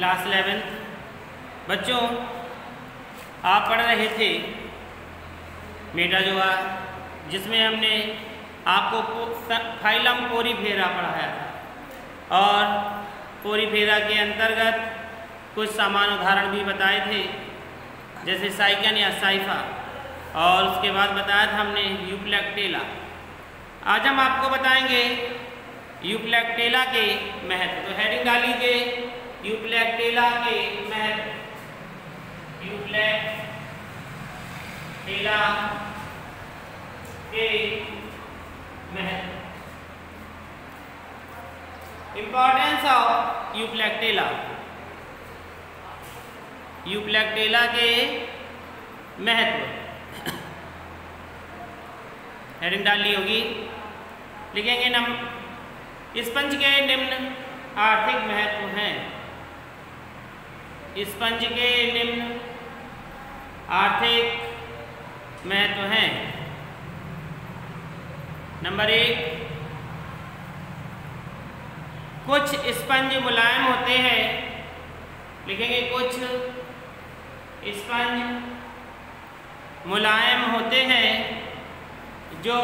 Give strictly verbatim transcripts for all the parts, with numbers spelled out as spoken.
Class eleventh. बच्चों, आप पढ़ रहे थे मेटाजोआ, जिसमें हमने आपको फाइलम पोरीफेरा पढ़ाया था और पोरीफेरा के अंतर्गत कुछ सामान्य उदाहरण भी बताए थे, जैसे साइकन या साइफा, और उसके बाद बताया था हमने यूप्लेक्टेला। आज हम आपको बताएंगे यूप्लेक्टेला के महत्व। तो हेडिंग डालिए यूप्लेक्टेला के महत्व। यूप्लेक्टेला के महत्व। Importance of Euplectella. यूप्लेक्टेला के महत्व हेडिंग डालनी होगी। लिखेंगे नम स्पंज के निम्न आर्थिक महत्व हैं। स्पंज के निम्न आर्थिक महत्व हैं। नंबर एक, कुछ स्पंज मुलायम होते हैं। लिखेंगे कुछ स्पंज मुलायम होते हैं जो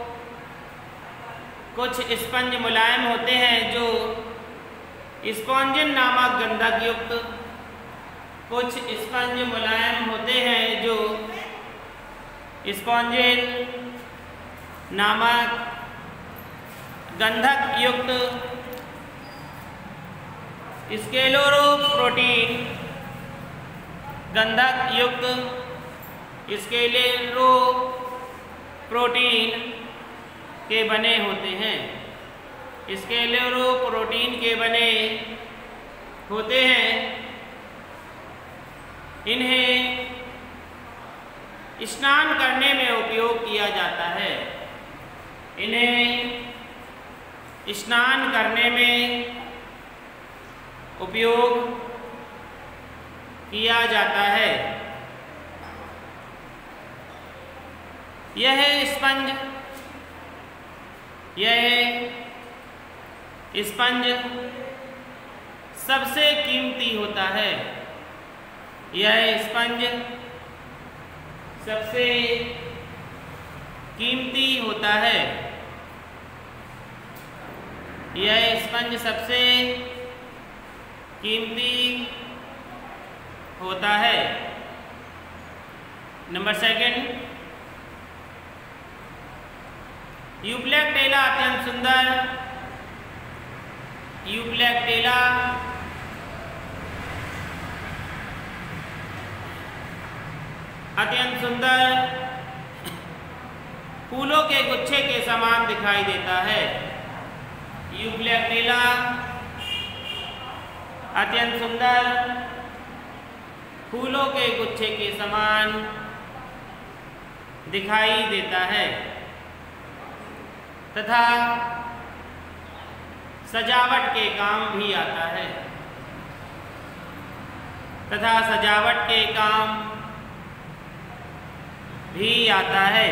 कुछ स्पंज मुलायम होते हैं जो स्पॉन्जिन नामक गंधक युक्त कुछ स्पंज मुलायम होते हैं जो स्पॉन्जिन नामक गंधक युक्त स्क्लेरोप्रोटीन गंधक युक्त स्क्लेरोप्रोटीन के बने होते हैं। स्क्लेरोप्रोटीन के बने होते हैं। इन्हें स्नान करने में उपयोग किया जाता है। इन्हें स्नान करने में उपयोग किया जाता है। यह स्पंज यह स्पंज सबसे कीमती होता है। यह स्पंज सबसे कीमती होता है। यह स्पंज सबसे कीमती होता है। नंबर सेकंड, यूप्लेक्टेला अत्यंत सुंदर। यूप्लेक्टेला अत्यंत सुंदर फूलों के गुच्छे के समान दिखाई देता है। यूप्लेक्टेला अत्यंत सुंदर फूलों के गुच्छे के समान दिखाई देता है तथा सजावट के काम भी आता है तथा सजावट के काम भी आता है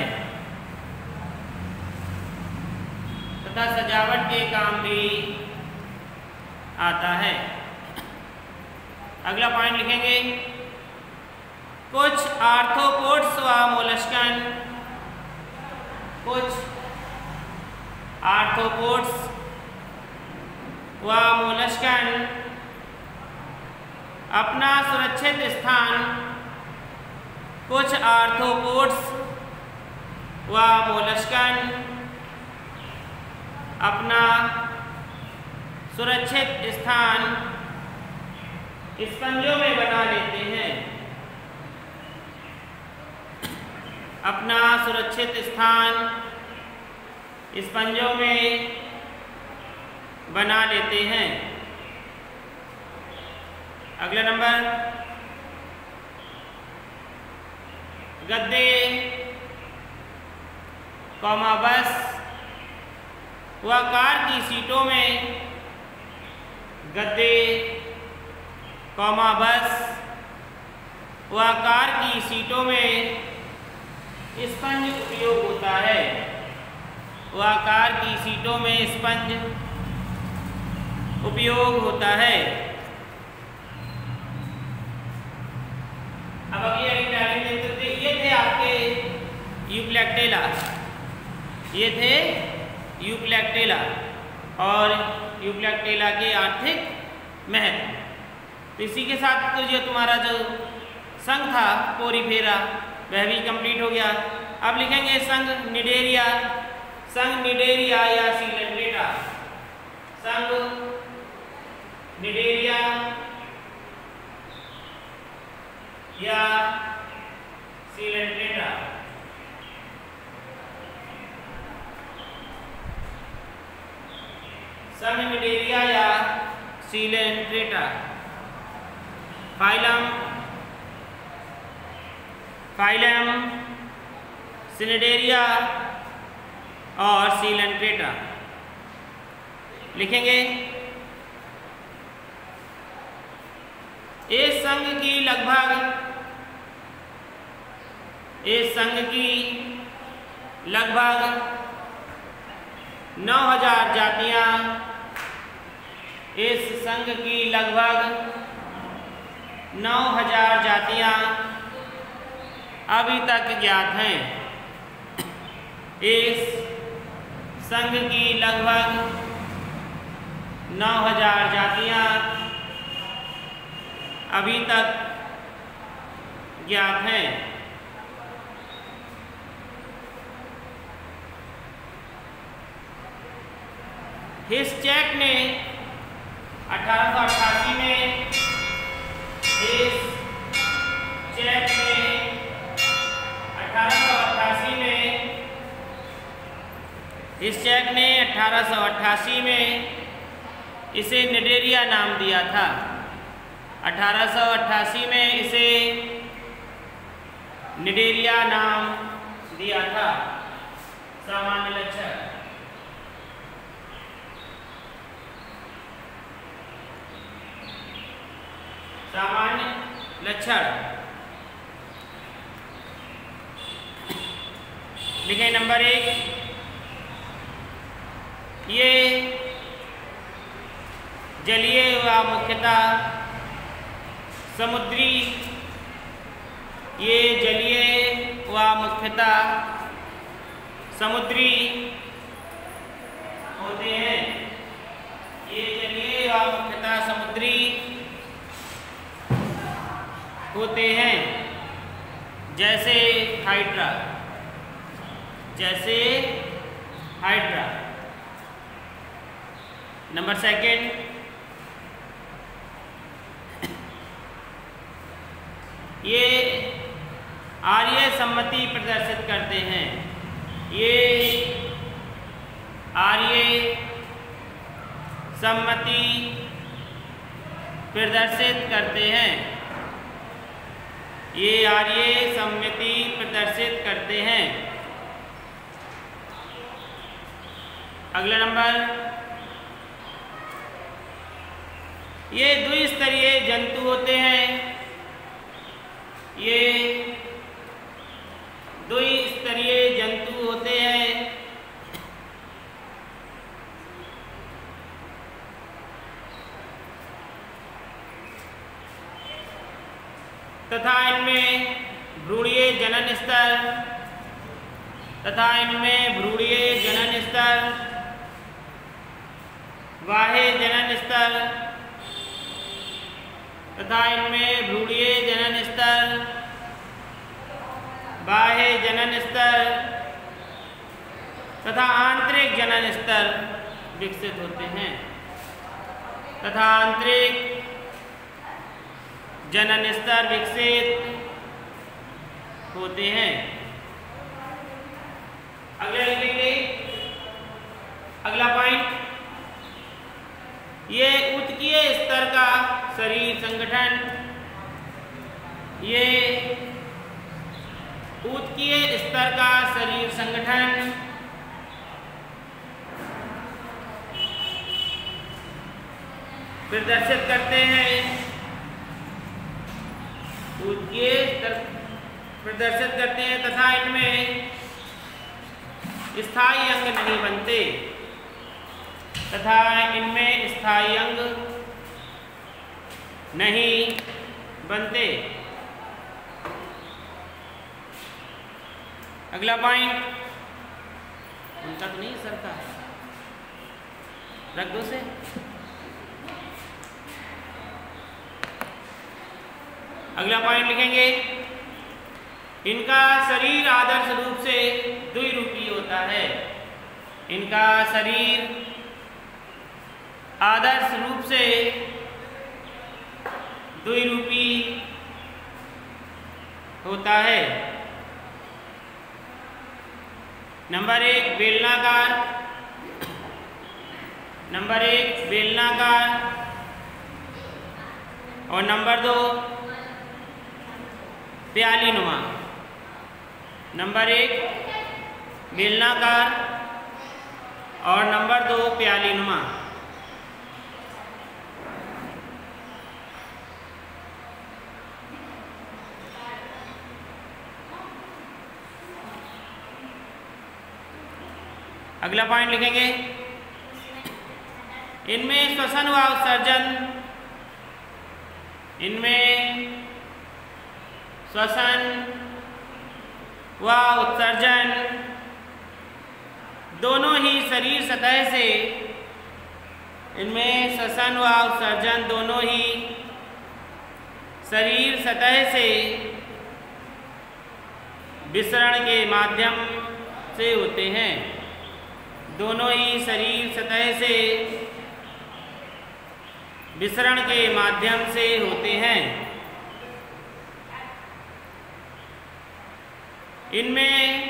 तथा सजावट के काम भी आता है। अगला पॉइंट लिखेंगे, कुछ आर्थ्रोपोड्स व मोलस्कन कुछ आर्थ्रोपोड्स व मोलस्कन अपना सुरक्षित स्थान कुछ आर्थ्रोपोड्स व मोलस्कन अपना सुरक्षित स्थान स्पंजों में बना लेते हैं। अपना सुरक्षित स्थान स्पंजों में बना लेते हैं। अगला नंबर, गद्दे, कॉमा बस व कार की सीटों में गद्दे, कॉमा बस व कार की सीटों में स्पंज उपयोग होता है। व कार की सीटों में स्पंज उपयोग होता है। अब ये थे, ये थे आपके यूप्लेक्टेला, ये थे यूप्लेक्टेला और यूप्लेक्टेला के आर्थिक महत्व। तो इसी के साथ तो जो तुम्हारा जो संघ था पोरीफेरा वह भी कंप्लीट हो गया। अब लिखेंगे संघ निडेरिया, संघ निडेरिया या सीलेंड्रेटा, संघ निडेरिया या सीलेंड्रेटा। संघ निडेरिया या सीलेंड्रेटा, फाइलम फाइलम सिनेडेरिया और सीलेंड्रेटा लिखेंगे। इस संघ की लगभग इस संघ की लगभग नौ हजार जातियां इस संघ की लगभग नौ हजार जातियां अभी तक ज्ञात हैं। इस संघ की लगभग नौ हजार जातियां अभी तक ज्ञात हैं। हिस्चैक ने अठारह सौ अट्ठासी में हिस्चैक ने अठारह सौ अट्ठासी में हिस्चैक ने अठारह सौ अट्ठासी में इसे निडेरिया नाम दिया था। अठारह सौ अट्ठासी में इसे निडेरिया नाम दिया था। सामान्य लक्षण सामान्य लक्षण लिखें। नंबर एक, ये जलीय व मुख्यतः समुद्री ये जलीय व मुख्यतः समुद्री होते हैं। ये जलीय व मुख्यतः समुद्री होते हैं, जैसे हाइड्रा जैसे हाइड्रा। नंबर सेकंड, ये आर्य सम्मति प्रदर्शित करते हैं। ये आर्य सम्मति प्रदर्शित करते हैं। ये आर्य सम्मति प्रदर्शित करते हैं। अगला नंबर, ये द्विस्तरीय जंतु होते हैं। ये द्विस्तरीय जंतु होते हैं तथा इनमें भ्रूणीय जनन स्तर तथा इनमें भ्रूणीय जनन स्तर बाह्य जनन स्तर तथा इनमें भ्रूणीय जनन स्तर बाह्य जनन स्तर तथा आंतरिक जनन स्तर विकसित होते हैं तथा आंतरिक जनन स्तर विकसित होते हैं। अगला लिखेंगे, अगला पॉइंट, ये उत्कीय स्तर का शरीर संगठन ये उत्कीय स्तर का शरीर संगठन प्रदर्शित करते हैं। उत्कीय स्तर प्रदर्शित करते हैं तथा इनमें स्थायी अंग नहीं बनते तथा इनमें स्थायी अंग नहीं बनते। अगला पॉइंट, उनका तो नहीं सर का, रख दो से। अगला पॉइंट लिखेंगे, इनका शरीर आदर्श रूप से द्विरूपी होता है। इनका शरीर आदर्श रूप से द्विरूपी होता है। नंबर एक बेलनाकार, नंबर एक बेलनाकार और नंबर दो प्यालीनुमा। नंबर एक बेलनाकार और नंबर दो प्यालीनुमा। अगला पॉइंट लिखेंगे, इनमें श्वसन व उत्सर्जन, इनमें श्वसन व उत्सर्जन दोनों ही शरीर सतह से, इनमें श्वसन व उत्सर्जन दोनों ही शरीर सतह से विसरण के माध्यम से होते हैं। दोनों ही शरीर सतह से विसरण के माध्यम से होते हैं। इनमें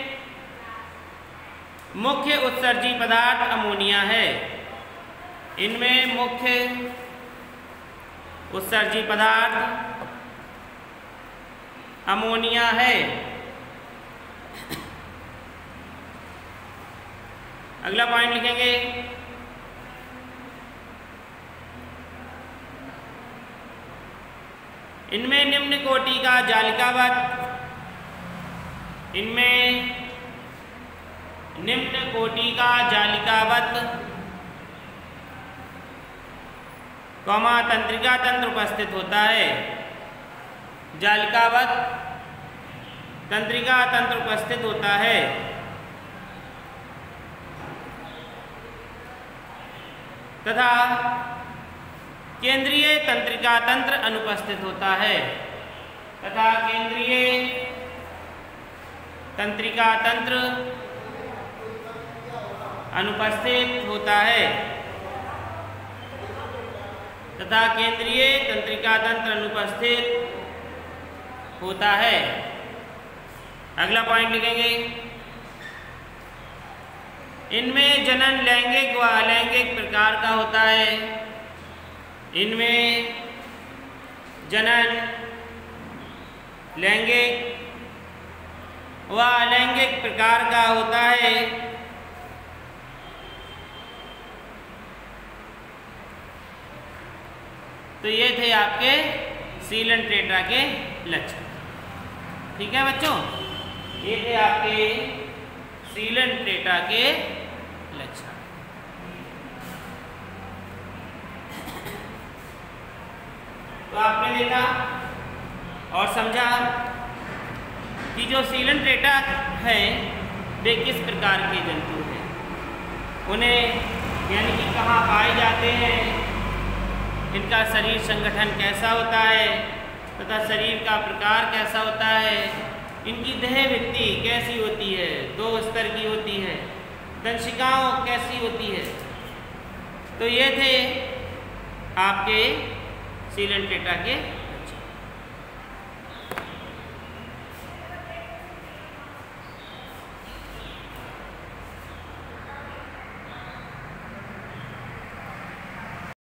मुख्य उत्सर्जी पदार्थ अमोनिया है। इनमें मुख्य उत्सर्जी पदार्थ अमोनिया है। अगला पॉइंट लिखेंगे, इनमें निम्न कोटि का जालिकावत, इनमें निम्न कोटि का जालिकावत कौमा तंत्रिका तंत्र उपस्थित होता है। जालिकावत तंत्रिका तंत्र उपस्थित होता है तथा केंद्रीय तंत्रिका तंत्र अनुपस्थित होता है तथा केंद्रीय तंत्रिका तंत्र अनुपस्थित होता है तथा केंद्रीय तंत्रिका तंत्र अनुपस्थित होता है। अगला पॉइंट लिखेंगे, इनमें जनन लैंगिक व अलैंगिक प्रकार का होता है। इनमें जनन लैंगिक व अलैंगिक प्रकार का होता है। तो ये थे आपके सीलन टेट्रा के लक्षण। ठीक है बच्चों, ये थे आपके सीलन टेट्रा के लक्षण। तो आपने देखा और समझा कि जो सीलन टेट्रा है वे किस प्रकार के जंतु हैं, उन्हें यानी कि कहाँ पाए जाते हैं, इनका शरीर संगठन कैसा होता है तथा शरीर का प्रकार कैसा होता है, इनकी देह भित्ति कैसी होती है, दो स्तर की होती है, दंशिकाओं कैसी होती है। तो ये थे आपके सीलन टेट्रा के